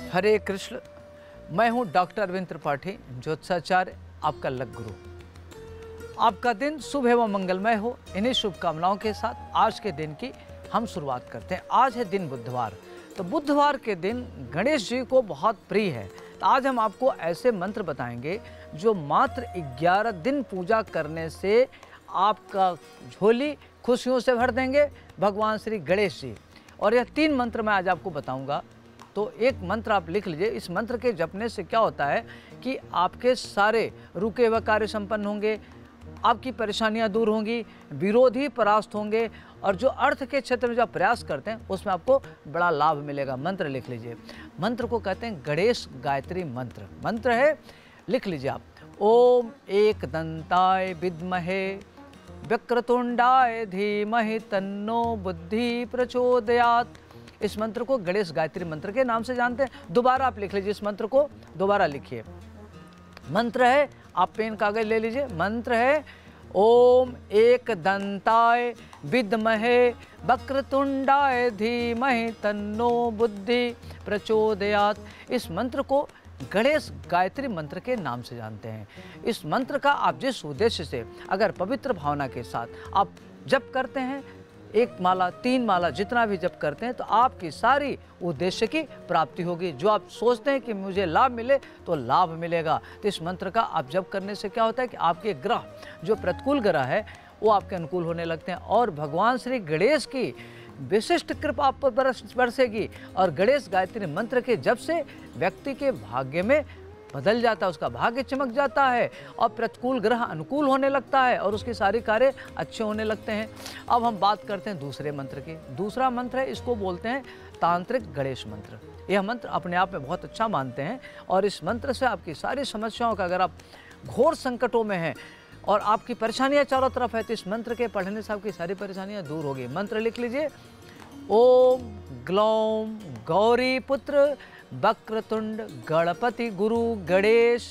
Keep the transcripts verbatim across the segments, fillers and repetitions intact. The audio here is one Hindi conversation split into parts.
हरे कृष्ण। मैं हूं डॉक्टर अरविंद त्रिपाठी, ज्योतिषाचार्य, आपका लक गुरु। आपका दिन शुभ एवं मंगलमय हो, इन्हीं शुभकामनाओं के साथ आज के दिन की हम शुरुआत करते हैं। आज है दिन बुधवार, तो बुधवार के दिन गणेश जी को बहुत प्रिय है। तो आज हम आपको ऐसे मंत्र बताएंगे जो मात्र ग्यारह दिन पूजा करने से आपका झोली खुशियों से भर देंगे भगवान श्री गणेश जी। और यह तीन मंत्र मैं आज आपको बताऊंगा, तो एक मंत्र आप लिख लीजिए। इस मंत्र के जपने से क्या होता है कि आपके सारे रुके हुए कार्य संपन्न होंगे, आपकी परेशानियां दूर होंगी, विरोधी परास्त होंगे, और जो अर्थ के क्षेत्र में जो आप प्रयास करते हैं उसमें आपको बड़ा लाभ मिलेगा। मंत्र लिख लीजिए। मंत्र को कहते हैं गणेश गायत्री मंत्र। मंत्र है, लिख लीजिए आप। ओम एक दंताय विद्महे वक्रतुंडाय धीमहि तन्नो बुद्धि प्रचोदयात्। इस मंत्र को गणेश गायत्री मंत्र के नाम से जानते हैं। दोबारा आप लिख लीजिए, इस मंत्र को दोबारा लिखिए। मंत्र है, आप पेन कागज ले लीजिए। मंत्र है ओम एक दंताय विद्महे वक्रतुंडाय धीमहि तन्नो बुद्धि प्रचोदयात्। इस मंत्र को गणेश गायत्री मंत्र के नाम से जानते हैं। इस मंत्र का आप जिस उद्देश्य से अगर पवित्र भावना के साथ आप जप करते हैं, एक माला, तीन माला, जितना भी जप करते हैं, तो आपकी सारी उद्देश्य की प्राप्ति होगी। जो आप सोचते हैं कि मुझे लाभ मिले, तो लाभ मिलेगा। तो इस मंत्र का आप जप करने से क्या होता है कि आपके ग्रह, जो प्रतिकूल ग्रह है, वो आपके अनुकूल होने लगते हैं और भगवान श्री गणेश की विशिष्ट कृपा आप पर बरस बरसेगी। और गणेश गायत्री मंत्र के जप से व्यक्ति के भाग्य में बदल जाता है, उसका भाग्य चमक जाता है और प्रतिकूल ग्रह अनुकूल होने लगता है और उसके सारे कार्य अच्छे होने लगते हैं। अब हम बात करते हैं दूसरे मंत्र की। दूसरा मंत्र है, इसको बोलते हैं तांत्रिक गणेश मंत्र। यह मंत्र अपने आप में बहुत अच्छा मानते हैं और इस मंत्र से आपकी सारी समस्याओं का, अगर आप घोर संकटों में हैं और आपकी परेशानियां चारों तरफ है, तो इस मंत्र के पढ़ने से आपकी सारी परेशानियां दूर होगी। मंत्र लिख लीजिए। ओम ग्लौम गौरी पुत्र वक्रतुंड गणपति गुरु गणेश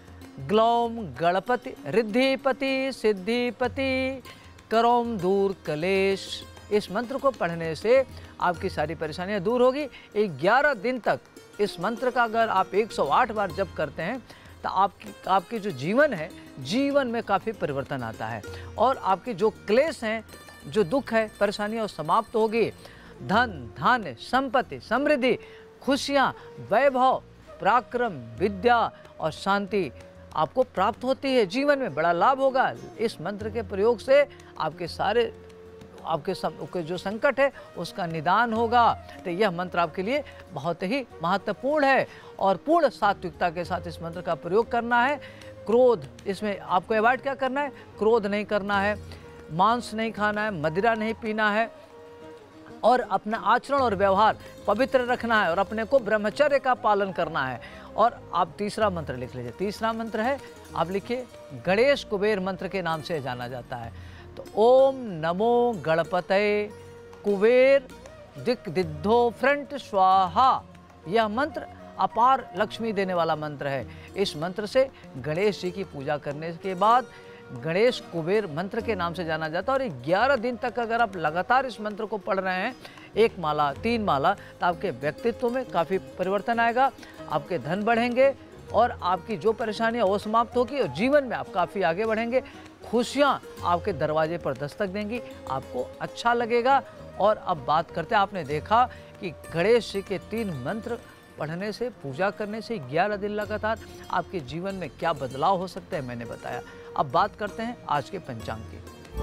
ग्लौम गणपति रिद्धिपति सिद्धिपति करोम दूर कलेश। इस मंत्र को पढ़ने से आपकी सारी परेशानियां दूर होगी। ग्यारह दिन तक इस मंत्र का अगर आप एक सौ आठ बार जप करते हैं, तो आपकी आपकी जो जीवन है, जीवन में काफ़ी परिवर्तन आता है और आपके जो क्लेश हैं, जो दुख है, परेशानियाँ समाप्त होगी। धन धान्य संपत्ति समृद्धि खुशियाँ वैभव पराक्रम विद्या और शांति आपको प्राप्त होती है। जीवन में बड़ा लाभ होगा। इस मंत्र के प्रयोग से आपके सारे आपके सब जो संकट है उसका निदान होगा। तो यह मंत्र आपके लिए बहुत ही महत्वपूर्ण है और पूर्ण सात्विकता के साथ इस मंत्र का प्रयोग करना है। क्रोध, इसमें आपको अवॉइड क्या करना है? क्रोध नहीं करना है, मांस नहीं खाना है, मदिरा नहीं पीना है और अपना आचरण और व्यवहार पवित्र रखना है और अपने को ब्रह्मचर्य का पालन करना है। और आप तीसरा मंत्र लिख लीजिए। तीसरा मंत्र है, आप लिखिए, गणेश कुबेर मंत्र के नाम से जाना जाता है। तो ओम नमो गणपतये कुबेर दिक दिद्धो फ्रंट स्वाहा। यह मंत्र अपार लक्ष्मी देने वाला मंत्र है। इस मंत्र से गणेश जी की पूजा करने के बाद गणेश कुबेर मंत्र के नाम से जाना जाता है। और ग्यारह दिन तक अगर आप लगातार इस मंत्र को पढ़ रहे हैं, एक माला, तीन माला, तो आपके व्यक्तित्व में काफ़ी परिवर्तन आएगा, आपके धन बढ़ेंगे और आपकी जो परेशानियाँ वो समाप्त होगी और जीवन में आप काफ़ी आगे बढ़ेंगे। खुशियाँ आपके दरवाजे पर दस्तक देंगी, आपको अच्छा लगेगा। और अब बात करते हैं, आपने देखा कि गणेश जी के तीन मंत्र पढ़ने से, पूजा करने से ग्यारह दिन लगातार आपके जीवन में क्या बदलाव हो सकते हैं, मैंने बताया। अब बात करते हैं आज के पंचांग की।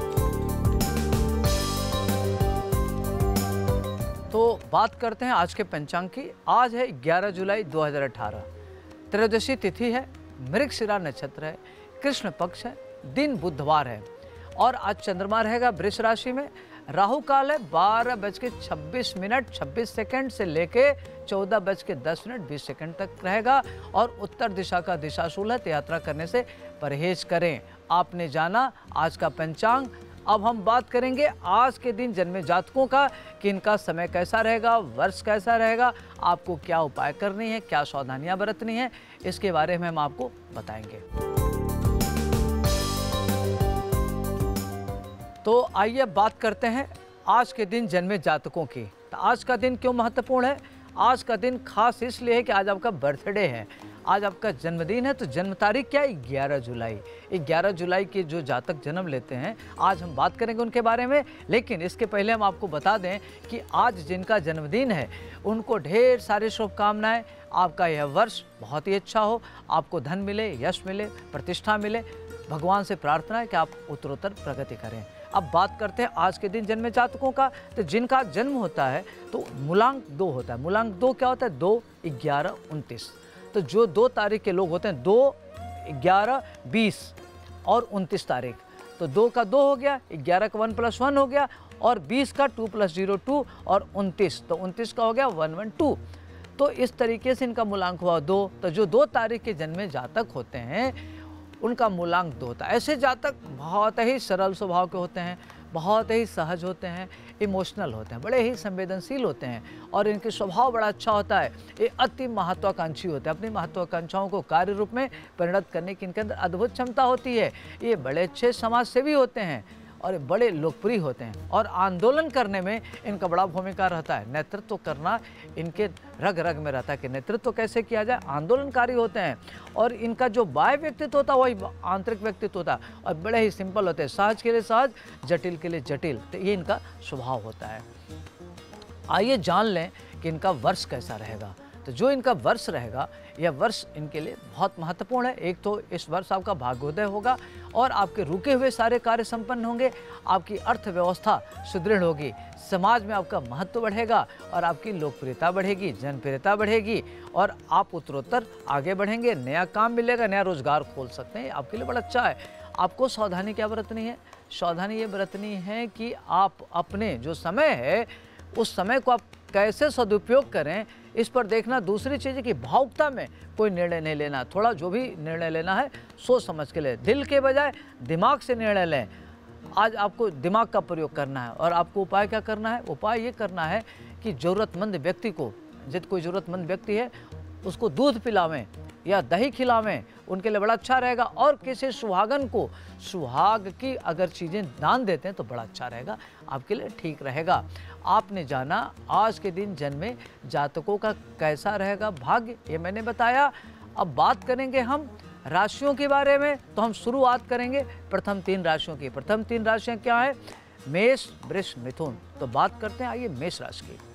तो बात करते हैं आज के पंचांग की। आज है ग्यारह जुलाई दो हज़ार अठारह, त्रयोदशी तिथि है, मृगशिरा नक्षत्र है, कृष्ण पक्ष है, दिन बुधवार है और आज चंद्रमा रहेगा वृष राशि में। राहु काल है बारह बज के छब्बीस मिनट छब्बीस सेकंड से लेके चौदह बज के दस मिनट बीस सेकंड तक रहेगा और उत्तर दिशा का दिशाशूल है, तो यात्रा करने से परहेज करें। आपने जाना आज का पंचांग। अब हम बात करेंगे आज के दिन जन्मे जातकों का कि इनका समय कैसा रहेगा, वर्ष कैसा रहेगा, आपको क्या उपाय करनी है, क्या सावधानियां बरतनी है, इसके बारे में हम आपको बताएंगे। तो आइए बात करते हैं आज के दिन जन्मे जातकों की। तो आज का दिन क्यों महत्वपूर्ण है? आज का दिन खास इसलिए है कि आज आपका बर्थडे है, आज आपका जन्मदिन है। तो जन्म तारीख क्या है? ग्यारह जुलाई। ग्यारह जुलाई के जो जातक जन्म लेते हैं आज हम बात करेंगे उनके बारे में। लेकिन इसके पहले हम आपको बता दें कि आज जिनका जन्मदिन है उनको ढेर सारी शुभकामनाएं। आपका यह वर्ष बहुत ही अच्छा हो, आपको धन मिले, यश मिले, प्रतिष्ठा मिले। भगवान से प्रार्थना है कि आप उत्तरोत्तर प्रगति करें। अब बात करते हैं आज के दिन जन्मे जातकों का। तो जिनका जन्म होता है तो मूलांक दो होता है। मूलांक दो क्या होता है? दो, ग्यारह, उनतीस। तो जो दो तारीख के लोग होते हैं, दो, ग्यारह, बीस और उनतीस तारीख, तो दो का दो हो गया, ग्यारह का वन प्लस वन हो गया, और बीस का टू प्लस जीरो टू, और उनतीस, तो उनतीस का हो गया वन वन टू। तो इस तरीके से इनका मूलांक हुआ दो। तो जो दो तारीख के जन्मे जातक होते हैं उनका मूलांक दो होता है। ऐसे जातक बहुत ही सरल स्वभाव के होते हैं, बहुत ही सहज होते हैं, इमोशनल होते हैं, बड़े ही संवेदनशील होते हैं, और इनके स्वभाव बड़ा अच्छा होता है। ये अति महत्वाकांक्षी होते हैं, अपनी महत्वाकांक्षाओं को कार्य रूप में परिणत करने की इनके अंदर अद्भुत क्षमता होती है। ये बड़े अच्छे समाज सेवी होते हैं और बड़े लोकप्रिय होते हैं, और आंदोलन करने में इनका बड़ा भूमिका रहता है। नेतृत्व करना इनके रग रग में रहता है कि नेतृत्व कैसे किया जाए। आंदोलनकारी होते हैं, और इनका जो बाह्य व्यक्तित्व होता है वही आंतरिक व्यक्तित्व होता है, और बड़े ही सिंपल होते हैं। सहज के लिए सहज, जटिल के लिए जटिल, तो ये इनका स्वभाव होता है। आइए जान लें कि इनका वर्ष कैसा रहेगा। तो जो इनका वर्ष रहेगा, यह वर्ष इनके लिए बहुत महत्वपूर्ण है। एक तो इस वर्ष आपका भाग्योदय होगा, और आपके रुके हुए सारे कार्य संपन्न होंगे, आपकी अर्थव्यवस्था सुदृढ़ होगी, समाज में आपका महत्व बढ़ेगा, और आपकी लोकप्रियता बढ़ेगी, जनप्रियता बढ़ेगी, और आप उत्तरोत्तर आगे बढ़ेंगे। नया काम मिलेगा, नया रोजगार खोल सकते हैं, आपके लिए बड़ा अच्छा है। आपको सावधानी क्या बरतनी है? सावधानी ये बरतनी है कि आप अपने जो समय है उस समय को आप कैसे सदुपयोग करें, इस पर देखना। दूसरी चीज़ है कि भावुकता में कोई निर्णय नहीं लेना। थोड़ा जो भी निर्णय लेना है सोच समझ के लें, दिल के बजाय दिमाग से निर्णय लें। आज आपको दिमाग का प्रयोग करना है, और आपको उपाय क्या करना है? उपाय ये करना है कि ज़रूरतमंद व्यक्ति को, जित कोई ज़रूरतमंद व्यक्ति है उसको दूध पिलावें या दही खिलावें, उनके लिए बड़ा अच्छा रहेगा। और किसी सुहागन को सुहाग की अगर चीज़ें दान देते हैं तो बड़ा अच्छा रहेगा, आपके लिए ठीक रहेगा। आपने जाना आज के दिन जन्मे जातकों का कैसा रहेगा भाग्य, ये मैंने बताया। अब बात करेंगे हम राशियों के बारे में। तो हम शुरुआत करेंगे प्रथम तीन राशियों की। प्रथम तीन राशियाँ क्या है? मेष, वृष, मिथुन। तो बात करते हैं आइए मेष राशि की।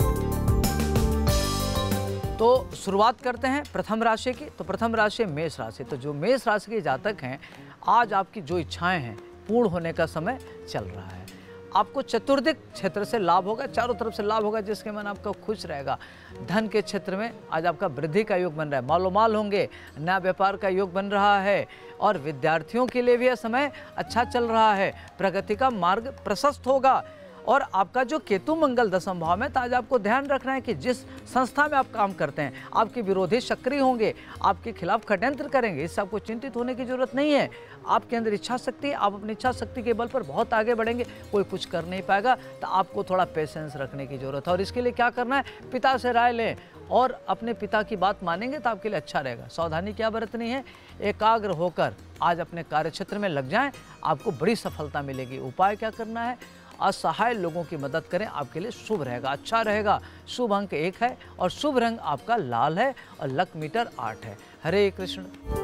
तो शुरुआत करते हैं प्रथम राशि की। तो प्रथम राशि मेष राशि। तो जो मेष राशि के जातक हैं, आज आपकी जो इच्छाएं हैं पूर्ण होने का समय चल रहा है। आपको चतुर्दिक क्षेत्र से लाभ होगा, चारों तरफ से लाभ होगा, जिसके मन आपका खुश रहेगा। धन के क्षेत्र में आज आपका वृद्धि का योग बन रहा है, मालो माल होंगे, नया व्यापार का योग बन रहा है, और विद्यार्थियों के लिए भी यह समय अच्छा चल रहा है। प्रगति का मार्ग प्रशस्त होगा। और आपका जो केतु मंगल दसम भाव में, तो आज आपको ध्यान रखना है कि जिस संस्था में आप काम करते हैं आपके विरोधी सक्रिय होंगे, आपके खिलाफ षड्यंत्र करेंगे। इससे आपको चिंतित होने की जरूरत नहीं है। आपके अंदर इच्छा शक्ति है, आप अपनी इच्छा शक्ति के बल पर बहुत आगे बढ़ेंगे। कोई कुछ कर नहीं पाएगा, तो आपको थोड़ा पेशेंस रखने की जरूरत है। और इसके लिए क्या करना है? पिता से राय लें, और अपने पिता की बात मानेंगे तो आपके लिए अच्छा रहेगा। सावधानी क्या बरतनी है? एकाग्र होकर आज अपने कार्यक्षेत्र में लग जाएं, आपको बड़ी सफलता मिलेगी। उपाय क्या करना है? असहाय लोगों की मदद करें, आपके लिए शुभ रहेगा, अच्छा रहेगा। शुभ अंक एक है, और शुभ रंग आपका लाल है, और लक मीटर आठ है। हरे कृष्ण।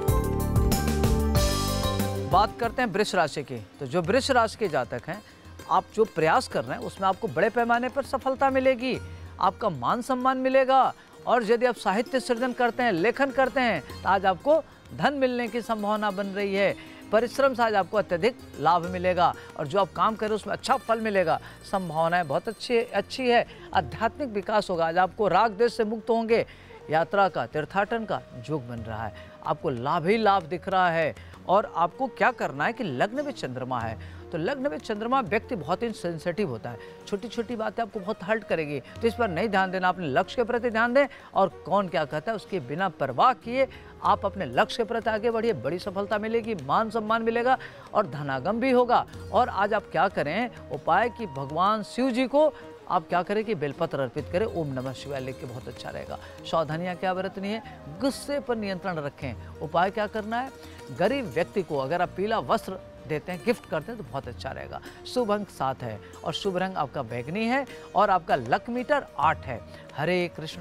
बात करते हैं वृष राशि की। तो जो वृष राशि के जातक हैं, आप जो प्रयास कर रहे हैं उसमें आपको बड़े पैमाने पर सफलता मिलेगी, आपका मान सम्मान मिलेगा। और यदि आप साहित्य सृजन करते हैं, लेखन करते हैं, तो आज आपको धन मिलने की संभावना बन रही है। परिश्रम से आज आपको अत्यधिक लाभ मिलेगा, और जो आप काम करें उसमें अच्छा फल मिलेगा। संभावनाएं बहुत अच्छी अच्छी है। आध्यात्मिक विकास होगा। आज आपको राग देश से मुक्त होंगे। यात्रा का, तीर्थाटन का योग बन रहा है, आपको लाभ ही लाभ दिख रहा है। और आपको क्या करना है कि लग्न में चंद्रमा है, तो लग्न में चंद्रमा व्यक्ति बहुत ही सेंसिटिव होता है। छोटी छोटी बातें आपको बहुत हर्ट करेगी, तो इस पर नहीं ध्यान देना। अपने लक्ष्य के प्रति ध्यान दें, और कौन क्या कहता है उसके बिना परवाह किए आप अपने लक्ष्य के प्रति आगे बढ़िए। बड़ी सफलता मिलेगी, मान सम्मान मिलेगा, और धनागम भी होगा। और आज आप क्या करें? उपाय कि भगवान शिव जी को आप क्या करें कि बेलपत्र अर्पित करें, ओम नमः शिवाय लिख के, बहुत अच्छा रहेगा। सावधानियां क्या बरतनी है? गुस्से पर नियंत्रण रखें। उपाय क्या करना है? गरीब व्यक्ति को अगर आप पीला वस्त्र देते हैं, गिफ्ट करते हैं तो बहुत अच्छा रहेगा। शुभ अंक सात है और शुभ रंग आपका बैगनी है और आपका लक मीटर आठ है। हरे कृष्ण।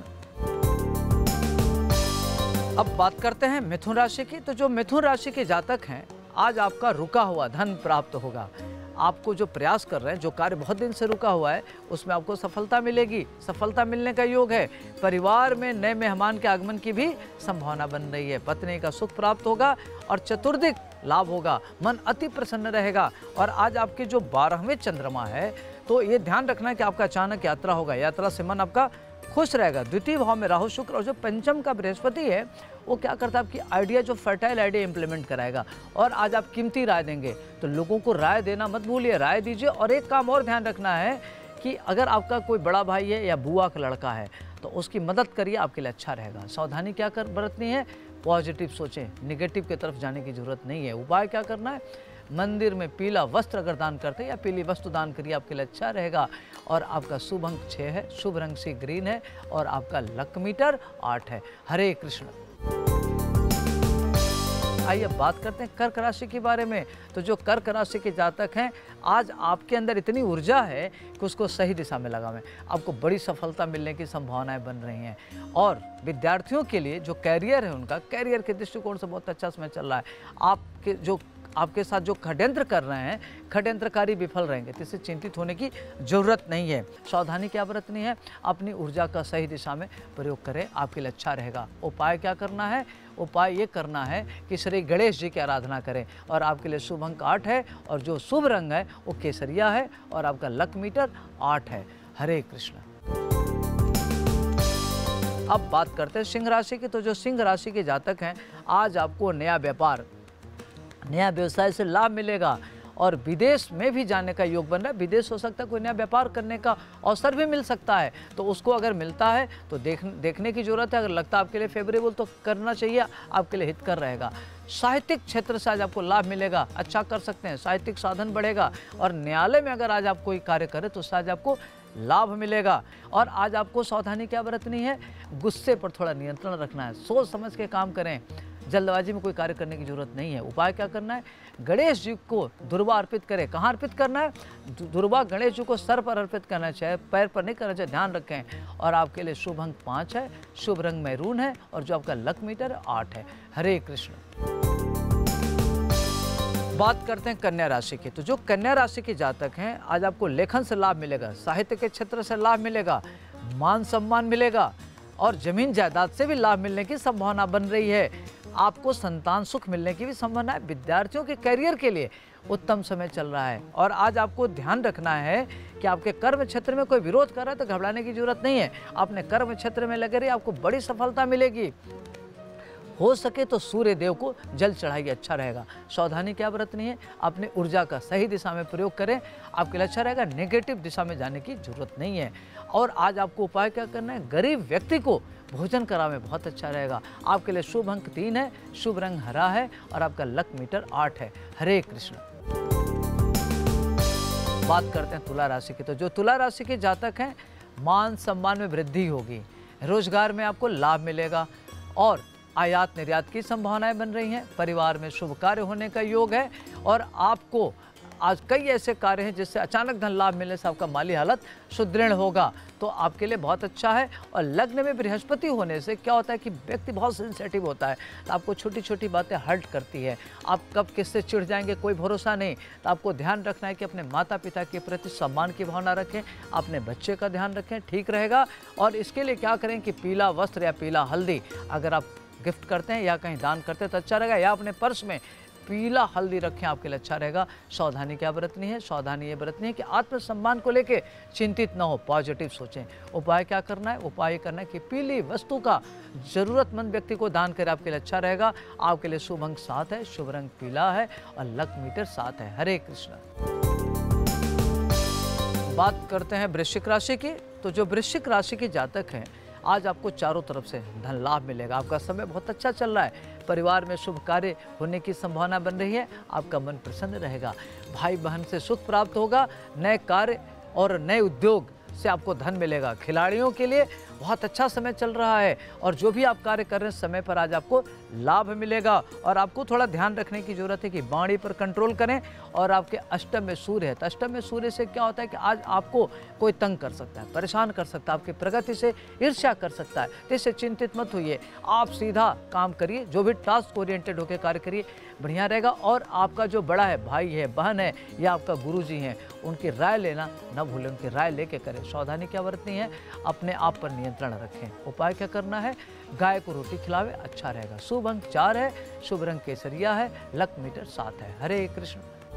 अब बात करते हैं मिथुन राशि की। तो जो मिथुन राशि के जातक हैं, आज आपका रुका हुआ धन प्राप्त होगा। आपको जो प्रयास कर रहे हैं, जो कार्य बहुत दिन से रुका हुआ है, उसमें आपको सफलता मिलेगी। सफलता मिलने का योग है। परिवार में नए मेहमान के आगमन की भी संभावना बन रही है। पत्नी का सुख प्राप्त होगा और चतुर्दिक लाभ होगा। मन अति प्रसन्न रहेगा। और आज आपके जो बारहवें चंद्रमा है, तो ये ध्यान रखना है कि आपका अचानक यात्रा होगा। यात्रा से मन आपका खुश रहेगा। द्वितीय भाव में राहु शुक्र और जो पंचम का बृहस्पति है, वो क्या करता है, आपकी आइडिया जो फर्टाइल आइडिया इंप्लीमेंट कराएगा। और आज आप कीमती राय देंगे, तो लोगों को राय देना मत भूलिए, राय दीजिए। और एक काम और ध्यान रखना है कि अगर आपका कोई बड़ा भाई है या बुआ का लड़का है, तो उसकी मदद करिए, आपके लिए अच्छा रहेगा। सावधानी क्या कर बरतनी है, पॉजिटिव सोचें, निगेटिव की तरफ जाने की जरूरत नहीं है। उपाय क्या करना है, मंदिर में पीला वस्त्र अगर दान करते हैं या पीली वस्तु दान करिए, आपके लिए अच्छा रहेगा। और आपका शुभ अंक छः है, शुभ रंग सी ग्रीन है और आपका लक मीटर आठ है। हरे कृष्ण। आइए बात करते हैं कर्क राशि के बारे में। तो जो कर्क राशि के जातक हैं, आज आपके अंदर इतनी ऊर्जा है कि उसको सही दिशा में लगावें। आपको बड़ी सफलता मिलने की संभावनाएं बन रही हैं। और विद्यार्थियों के लिए जो कैरियर है, उनका कैरियर के दृष्टिकोण से बहुत अच्छा समय चल रहा है। आपके जो आपके साथ जो षड्यंत्र कर रहे हैं, षड्यंत्रकारी विफल रहेंगे, तो इससे चिंतित होने की जरूरत नहीं है। सावधानी क्या बरतनी है, अपनी ऊर्जा का सही दिशा में प्रयोग करें, आपके लिए अच्छा रहेगा। उपाय क्या करना है, उपाय ये करना है कि श्री गणेश जी की आराधना करें। और आपके लिए शुभ अंक आठ है और जो शुभ रंग है वो केसरिया है और आपका लक मीटर आठ है। हरे कृष्ण। अब बात करते हैं सिंह राशि की। तो जो सिंह राशि के जातक हैं, आज आपको नया व्यापार, नया व्यवसाय से लाभ मिलेगा और विदेश में भी जाने का योग बन रहा है। विदेश हो सकता है, कोई नया व्यापार करने का अवसर भी मिल सकता है, तो उसको अगर मिलता है तो देख देखने की जरूरत है। अगर लगता है आपके लिए फेवरेबल तो करना चाहिए, आपके लिए हितकर रहेगा। साहित्यिक क्षेत्र से आज आपको लाभ मिलेगा, अच्छा कर सकते हैं, साहित्यिक साधन बढ़ेगा। और न्यायालय में अगर आज आप कोई कार्य करें तो उससे आज आपको लाभ मिलेगा। और आज आपको सावधानी क्या बरतनी है, गुस्से पर थोड़ा नियंत्रण रखना है, सोच समझ के काम करें, जल्दबाजी में कोई कार्य करने की जरूरत नहीं है। उपाय क्या करना है, गणेश जी को दुर्वा अर्पित करें। कहाँ अर्पित करना है, दुर्वा गणेश जी को सर पर अर्पित करना चाहिए, पैर पर नहीं करना चाहिए, ध्यान रखें। और आपके लिए शुभ अंक पाँच है, शुभ रंग मैरून है और जो आपका लक मीटर आठ है। हरे कृष्ण। बात करते हैं कन्या राशि की। तो जो कन्या राशि के जातक हैं, आज आपको लेखन से लाभ मिलेगा, साहित्य के क्षेत्र से लाभ मिलेगा, मान सम्मान मिलेगा और जमीन जायदाद से भी लाभ मिलने की संभावना बन रही है। आपको संतान सुख मिलने की भी संभावना है। विद्यार्थियों के करियर के लिए उत्तम समय चल रहा है। और आज आपको ध्यान रखना है कि आपके कर्म क्षेत्र में कोई विरोध कर रहा है तो घबराने की जरूरत नहीं है। अपने कर्म क्षेत्र में लगे रहिए, आपको बड़ी सफलता मिलेगी। हो सके तो सूर्य देव को जल चढ़ाइए, अच्छा रहेगा। सावधानी क्या बरतनी है, अपनी ऊर्जा का सही दिशा में प्रयोग करें, आपके लिए अच्छा रहेगा। नेगेटिव दिशा में जाने की जरूरत नहीं है। और आज आपको उपाय क्या करना है, गरीब व्यक्ति को भोजन करावे, बहुत अच्छा रहेगा। आपके लिए शुभ अंक तीन है, शुभ रंग हरा है और आपका लक मीटर आठ है। हरे कृष्ण। बात करते हैं तुला राशि की। तो जो तुला राशि के जातक हैं, मान सम्मान में वृद्धि होगी, रोजगार में आपको लाभ मिलेगा और आयात निर्यात की संभावनाएं बन रही हैं। परिवार में शुभ कार्य होने का योग है और आपको आज कई ऐसे कार्य हैं जिससे अचानक धन लाभ मिलने से आपका माली हालत सुदृढ़ होगा, तो आपके लिए बहुत अच्छा है। और लग्न में बृहस्पति होने से क्या होता है कि व्यक्ति बहुत सेंसिटिव होता है, तो आपको छोटी छोटी बातें हर्ट करती है। आप कब किससे चिढ़ जाएंगे कोई भरोसा नहीं, तो आपको ध्यान रखना है कि अपने माता पिता के प्रति सम्मान की भावना रखें, अपने बच्चे का ध्यान रखें, ठीक रहेगा। और इसके लिए क्या करें कि पीला वस्त्र या पीला हल्दी अगर आप गिफ्ट करते हैं या कहीं दान करते हैं तो अच्छा रहेगा, या अपने पर्स में पीला हल्दी रखें, आपके लिए अच्छा रहेगा। सावधानी क्या बरतनी है, सावधानी ये बरतनी है कि आत्मसम्मान को लेके चिंतित ना हो, पॉजिटिव सोचें। उपाय क्या करना है, उपाय करना है कि पीली वस्तु का जरूरतमंद व्यक्ति को दान करें, आपके लिए अच्छा रहेगा। आपके लिए शुभ अंक सात है, शुभ रंग पीला है और लक मीटर सात है। हरे कृष्ण। बात करते हैं वृश्चिक राशि की। तो जो वृश्चिक राशि के जातक हैं, आज आपको चारों तरफ से धन लाभ मिलेगा, आपका समय बहुत अच्छा चल रहा है। परिवार में शुभ कार्य होने की संभावना बन रही है, आपका मन प्रसन्न रहेगा। भाई बहन से सुख प्राप्त होगा, नए कार्य और नए उद्योग से आपको धन मिलेगा। खिलाड़ियों के लिए बहुत अच्छा समय चल रहा है और जो भी आप कार्य कर रहे हैं समय पर आज आपको लाभ मिलेगा। और आपको थोड़ा ध्यान रखने की जरूरत है कि वाणी पर कंट्रोल करें। और आपके अष्टम में सूर्य है, तो अष्टम में सूर्य से क्या होता है कि आज आपको कोई तंग कर सकता है, परेशान कर सकता है, आपकी प्रगति से ईर्ष्या कर सकता है, तो इससे चिंतित मत होइए। आप सीधा काम करिए, जो भी टास्क ओरिएंटेड होकर कार्य करिए, बढ़िया रहेगा। और आपका जो बड़ा है, भाई है, बहन है या आपका गुरुजी हैं, उनकी राय लेना न भूलें, उनकी राय लेके करें। सावधानी क्या बरतनी है, अपने आप पर नियंत्रण रखें। उपाय क्या करना है, गाय को रोटी खिलावे, अच्छा रहेगा। शुभ अंक चार है, शुभ रंग केसरिया है, लक मीटर सात है। हरे कृष्ण।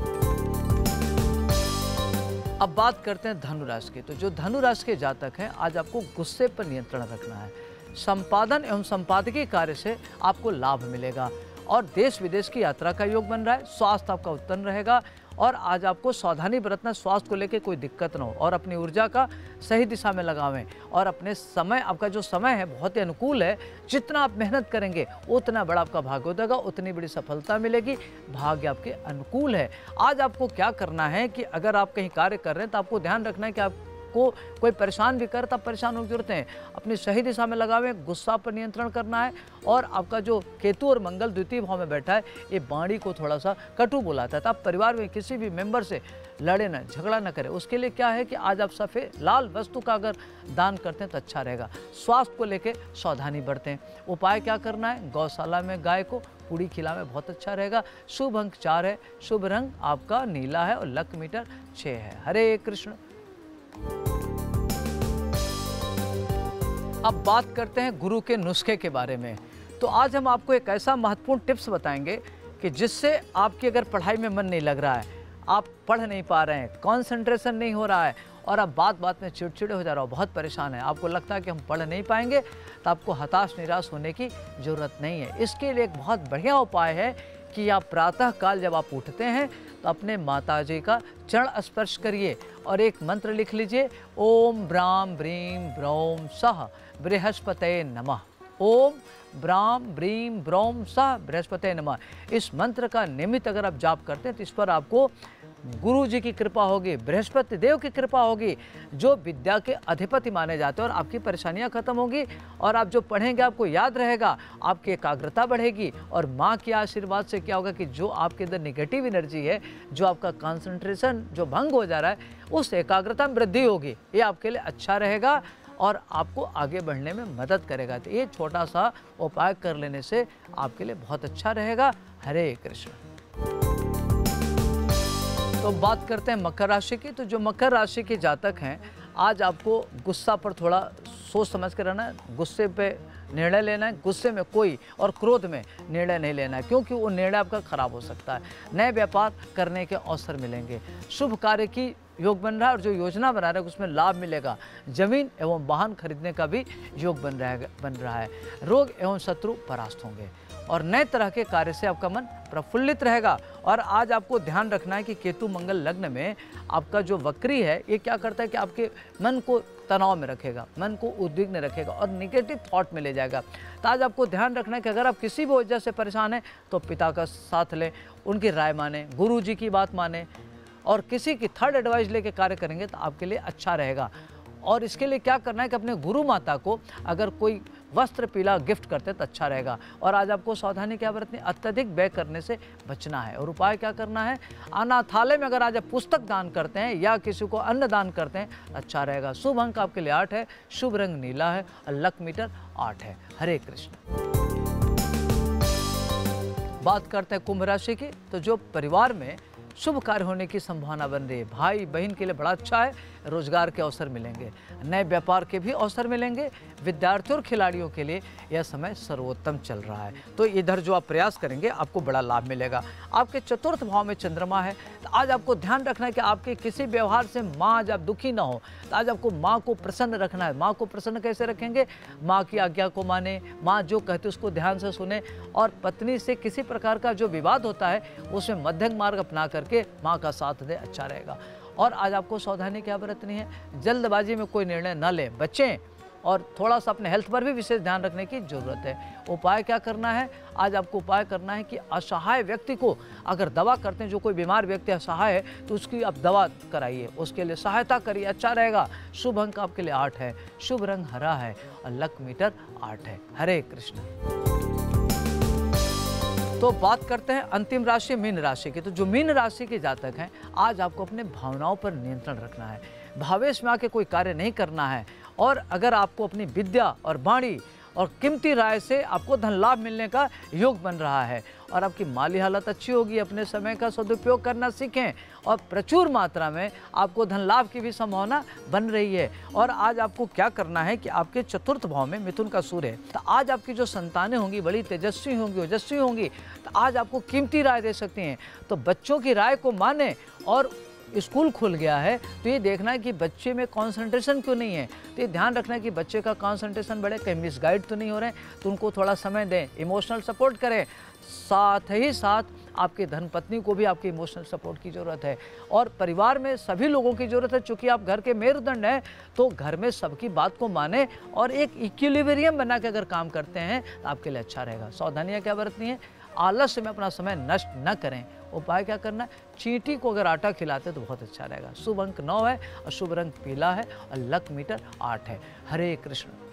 अब बात करते हैं धनु राशि की। तो जो धनु राशि के जातक हैं, आज आपको गुस्से पर नियंत्रण रखना है। संपादन एवं संपादकीय कार्य से आपको लाभ मिलेगा और देश विदेश की यात्रा का योग बन रहा है। स्वास्थ्य आपका उत्तम रहेगा और आज आपको सावधानी बरतना, स्वास्थ्य को लेकर कोई दिक्कत ना हो और अपनी ऊर्जा का सही दिशा में लगावें। और अपने समय, आपका जो समय है बहुत ही अनुकूल है। जितना आप मेहनत करेंगे उतना बड़ा आपका भाग्य होगा, उतनी बड़ी सफलता मिलेगी। भाग्य आपके अनुकूल है। आज आपको क्या करना है कि अगर आप कहीं कार्य कर रहे हैं तो आपको ध्यान रखना है कि आप को कोई परेशान भी करे तब परेशान होने की जरूरत है, अपनी सही दिशा में लगावें। गुस्सा पर नियंत्रण करना है। और आपका जो केतु और मंगल द्वितीय भाव में बैठा है, ये वाणी को थोड़ा सा कटु बुलाता है, तो आप परिवार में किसी भी मेंबर से लड़े ना, झगड़ा ना करें। उसके लिए क्या है कि आज आप सफ़ेद लाल वस्तु का अगर दान करते हैं तो अच्छा रहेगा। स्वास्थ्य को लेकर सावधानी बरतें। उपाय क्या करना है, गौशाला में गाय को पूड़ी खिलावे, बहुत अच्छा रहेगा। शुभ अंक चार है, शुभ रंग आपका नीला है और लक मीटर छः है। हरे कृष्ण। अब बात करते हैं गुरु के नुस्खे के बारे में। तो आज हम आपको एक ऐसा महत्वपूर्ण टिप्स बताएंगे कि जिससे आपकी अगर पढ़ाई में मन नहीं लग रहा है, आप पढ़ नहीं पा रहे हैं, कंसंट्रेशन नहीं हो रहा है और आप बात बात में चिड़चिड़े हो जा रहे हो, बहुत परेशान है, आपको लगता है कि हम पढ़ नहीं पाएंगे, तो आपको हताश निराश होने की ज़रूरत नहीं है। इसके लिए एक बहुत बढ़िया उपाय है कि आप प्रातः काल जब आप उठते हैं तो अपने माताजी का चरण स्पर्श करिए और एक मंत्र लिख लीजिए, ओम ब्राम ब्रीम ब्रौम सह बृहस्पतये नमः। ओम ब्राम ब्रीम ब्रौम सह बृहस्पतये नमः। इस मंत्र का नियमित अगर आप जाप करते हैं तो इस पर आपको गुरु जी की कृपा होगी, बृहस्पति देव की कृपा होगी, जो विद्या के अधिपति माने जाते हैं, और आपकी परेशानियां खत्म होगी और आप जो पढ़ेंगे आपको याद रहेगा, आपकी एकाग्रता बढ़ेगी। और माँ के आशीर्वाद से क्या होगा कि जो आपके अंदर नेगेटिव एनर्जी है, जो आपका कंसंट्रेशन जो भंग हो जा रहा है, उस एकाग्रता में वृद्धि होगी। ये आपके लिए अच्छा रहेगा और आपको आगे बढ़ने में मदद करेगा। तो ये छोटा सा उपाय कर लेने से आपके लिए बहुत अच्छा रहेगा। हरे कृष्ण। तो बात करते हैं मकर राशि की। तो जो मकर राशि के जातक हैं, आज आपको गुस्सा पर थोड़ा सोच समझ कर रहना है। गुस्से पे निर्णय लेना है, गुस्से में कोई और क्रोध में निर्णय नहीं लेना है, क्योंकि वो निर्णय आपका खराब हो सकता है। नए व्यापार करने के अवसर मिलेंगे, शुभ कार्य की योग बन रहा है और जो योजना बना रहे हैं उसमें लाभ मिलेगा। जमीन एवं वाहन खरीदने का भी योग बन रहा है बन रहा है रोग एवं शत्रु परास्त होंगे और नए तरह के कार्य से आपका मन प्रफुल्लित रहेगा। और आज आपको ध्यान रखना है कि केतु मंगल लग्न में आपका जो वक्री है, ये क्या करता है कि आपके मन को तनाव में रखेगा, मन को उद्विग्न रखेगा और निगेटिव थॉट में ले जाएगा। तो आज आपको ध्यान रखना है कि अगर आप किसी भी वजह से परेशान हैं तो पिता का साथ लें, उनकी राय माने, गुरु जी की बात माने और किसी की थर्ड एडवाइस लेके कार्य करेंगे तो आपके लिए अच्छा रहेगा। और इसके लिए क्या करना है कि अपने गुरु माता को अगर कोई वस्त्र पीला गिफ्ट करते तो अच्छा रहेगा। और आज आपको सावधानी क्या बरतनी, अत्यधिक व्यय करने से बचना है। और उपाय क्या करना है, अनाथालय में अगर आज आप पुस्तक दान करते हैं या किसी को अन्न दान करते हैं अच्छा रहेगा। शुभ अंक आपके लिए आठ है, शुभ रंग नीला है और लक मीटर आठ है। हरे कृष्ण। बात करते हैं कुंभ राशि की। तो जो परिवार में शुभ कार्य होने की संभावना बन रही है, भाई बहन के लिए बड़ा अच्छा है, रोजगार के अवसर मिलेंगे, नए व्यापार के भी अवसर मिलेंगे। विद्यार्थियों और खिलाड़ियों के लिए यह समय सर्वोत्तम चल रहा है। तो इधर जो आप प्रयास करेंगे आपको बड़ा लाभ मिलेगा। आपके चतुर्थ भाव में चंद्रमा है, तो आज आपको ध्यान रखना है कि आपके किसी व्यवहार से माँ जब दुखी ना हो, तो आज आपको माँ को प्रसन्न रखना है। माँ को प्रसन्न कैसे रखेंगे, माँ की आज्ञा को माने, माँ जो कहती है उसको ध्यान से सुने और पत्नी से किसी प्रकार का जो विवाद होता है उसमें मध्यम मार्ग अपना करके माँ का साथ दे, अच्छा रहेगा। और आज आपको सावधानी क्या बरतनी है, जल्दबाजी में कोई निर्णय न लें, बचें और थोड़ा सा अपने हेल्थ पर भी विशेष ध्यान रखने की ज़रूरत है। उपाय क्या करना है? आज आपको उपाय करना है कि असहाय व्यक्ति को अगर दवा करते हैं, जो कोई बीमार व्यक्ति असहाय है तो उसकी आप दवा कराइए, उसके लिए सहायता करिए, अच्छा रहेगा। शुभ अंक आपके लिए आठ है, शुभ रंग हरा है और लक मीटर आठ है। हरे कृष्ण। तो बात करते हैं अंतिम राशि मीन राशि की। तो जो मीन राशि के जातक हैं, आज आपको अपने भावनाओं पर नियंत्रण रखना है, भावेश में आके कोई कार्य नहीं करना है। और अगर आपको अपनी विद्या और वाणी और कीमती राय से आपको धन लाभ मिलने का योग बन रहा है और आपकी माली हालत अच्छी होगी। अपने समय का सदुपयोग करना सीखें और प्रचुर मात्रा में आपको धन लाभ की भी संभावना बन रही है। और आज आपको क्या करना है कि आपके चतुर्थ भाव में मिथुन का सूर्य है, तो आज आपकी जो संतानें होंगी बड़ी तेजस्वी होंगी, ओजस्वी होंगी, तो आज आपको कीमती राय दे सकती हैं। तो बच्चों की राय को माने। और स्कूल खुल गया है तो ये देखना है कि बच्चे में कंसंट्रेशन क्यों नहीं है, तो ये ध्यान रखना है कि बच्चे का कंसंट्रेशन बढ़े, कहीं मिसगाइड तो नहीं हो रहे हैं, तो उनको थोड़ा समय दें, इमोशनल सपोर्ट करें। साथ ही साथ आपकी धर्मपत्नी को भी आपकी इमोशनल सपोर्ट की ज़रूरत है और परिवार में सभी लोगों की ज़रूरत है। चूँकि आप घर के मेरुदंड हैं तो घर में सबकी बात को माने और एक इक्विलिब्रियम बना के अगर काम करते हैं तो आपके लिए अच्छा रहेगा। सावधानियाँ क्या बरतनी है? आलस्य में अपना समय नष्ट न करें। उपाय क्या करना है? चींटी को अगर आटा खिलाते तो बहुत अच्छा रहेगा। शुभ अंक नौ है और शुभ रंग पीला है और लक मीटर आठ है। हरे कृष्ण।